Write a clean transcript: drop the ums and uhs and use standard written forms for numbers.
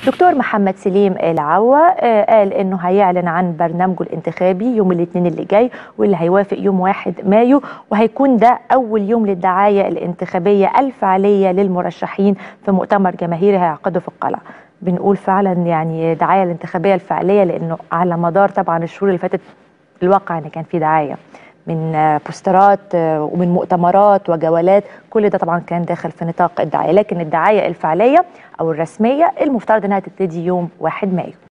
دكتور محمد سليم العوا قال انه هيعلن عن برنامجه الانتخابي يوم الاثنين اللي جاي، واللي هيوافق يوم 1 مايو، وهيكون ده اول يوم للدعايه الانتخابيه الفعليه للمرشحين في مؤتمر جماهيري هيعقده في القلعه. بنقول فعلا يعني دعايه الانتخابيه الفعليه، لانه على مدار طبعا الشهور اللي فاتت الواقع ان كان في دعايه من بوسترات ومن مؤتمرات وجولات، كل ده طبعا كان داخل في نطاق الدعايه، لكن الدعايه الفعليه او الرسميه المفترض انها تبتدي يوم 1 مايو.